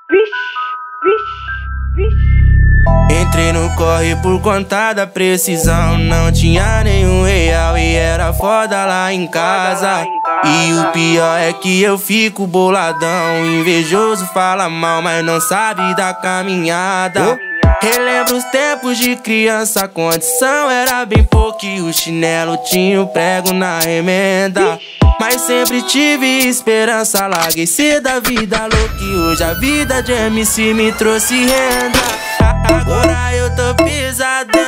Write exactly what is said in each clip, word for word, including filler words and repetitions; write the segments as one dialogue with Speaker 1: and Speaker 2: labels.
Speaker 1: Entrei no corre por conta da precisão. Não tinha nenhum real e era foda lá em casa. E o pior é que eu fico boladão. Invejoso fala mal, mas não sabe da caminhada. Relembro os tempos de criança, a condição era bem pouco e o chinelo tinha o prego na remenda. Mas sempre tive esperança, larguei cedo a vida louca e hoje a vida de M C me trouxe renda. Agora eu tô pisadão,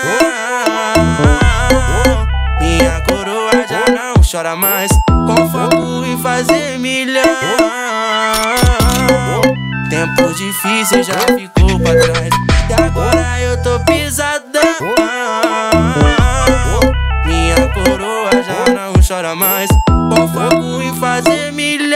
Speaker 1: minha coroa já não chora mais, com foco em fazer milhão. Tempos difíceis já ficou pra trás e agora eu tô pisadão, minha coroa já não chora mais, com foco em fazer milhão.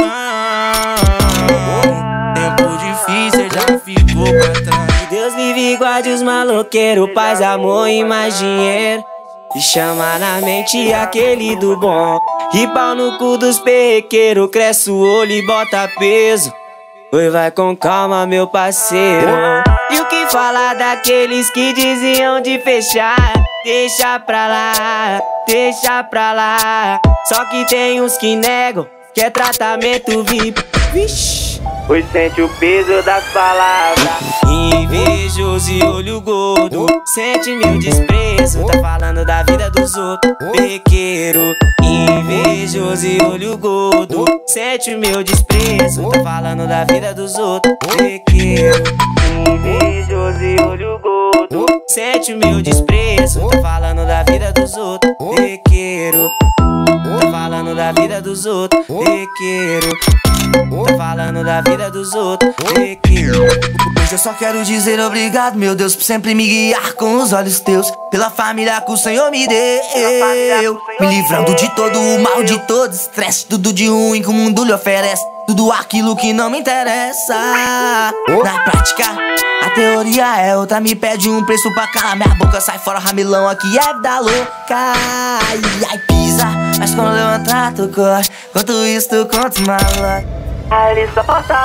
Speaker 1: Tempo difícil já ficou pra trás.
Speaker 2: Deus livre e guarde os maloqueiros, paz, amor e mais dinheiro. E chama na mente aquele do bom. E pau no cu dos perrequeiros, cresce o olho e bota peso. Oi, vai com calma, meu parceiro. E o que falar daqueles que diziam de fechar? Deixa pra lá, deixa pra lá. Só que tem uns que negam, que é tratamento V I P. Vixe, pois sente o peso das palavras. Invejoso e olho gordo, sente meu desprezo. Tá falando da vida dos outros, pequeiro. Invejoso e olho gordo, sente o meu desprezo. Tá falando da vida dos outros, pequeiro. Invejoso e olho gordo, sente o meu desprezo. Tá falando da vida dos outros, pequeiro. Tá falando da vida dos outros, pequeiro. Tá falando da vida dos outros, pequeno.
Speaker 3: Hoje eu só quero dizer obrigado, meu Deus, por sempre me guiar com os olhos teus, pela família que o Senhor me deu, me livrando de todo o mal, de todo estresse, tudo de ruim que o mundo lhe oferece, tudo aquilo que não me interessa. Na prática, a teoria é outra, me pede um preço pra calar minha boca. Sai fora, Ramilão, aqui é vida louca. Ai, ai, pisa, mas quando levantar tu corre, enquanto isso tu conta os malucos.
Speaker 2: Aí ele só falta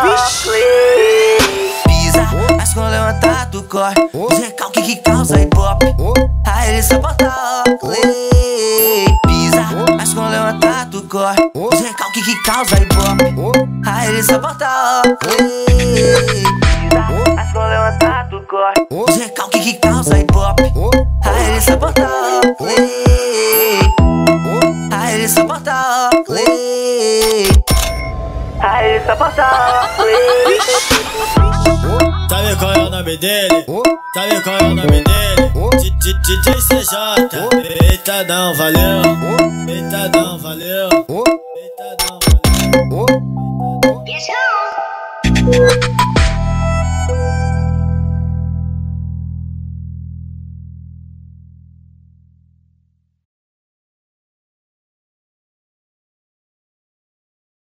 Speaker 3: Pisa, mas quando levantar tu corre, os recalques que causa hip-hop. Aí ele só falta Pisa, mas quando levantar tu corre, os recalques que causa hip-hop. Aí ele só falta
Speaker 2: Pisa, mas quando levantar tu corre,
Speaker 3: os recalques que causa hip-hop. Aí ele só falta Aí ele só falta
Speaker 2: aí ele só falta
Speaker 4: Sabe qual é o nome dele? Sabe qual é o nome dele? D J C J. Peitadão, valeu. Peitadão, valeu. Peitadão, valeu.